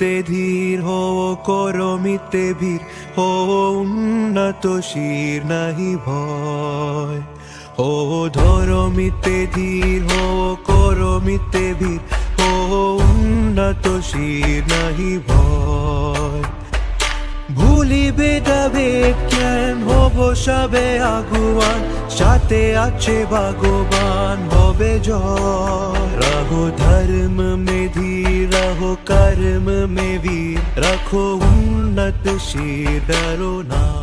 মিতে ধীর হো করো মিতে ভীর হো উন্নত শির নাহি ভয় হো ধরো মিতে ধীর হো করো মিতে ভীর হো উন্নত শির নাহি ভয় ভুলিবে যাবে জ্ঞান হব সবে আগুয়ান সাথে আছে ভগবান হবে জয় रहो धर्म में धीर रहो कर्म में वीर रखो उन्नत शीर डरो ना।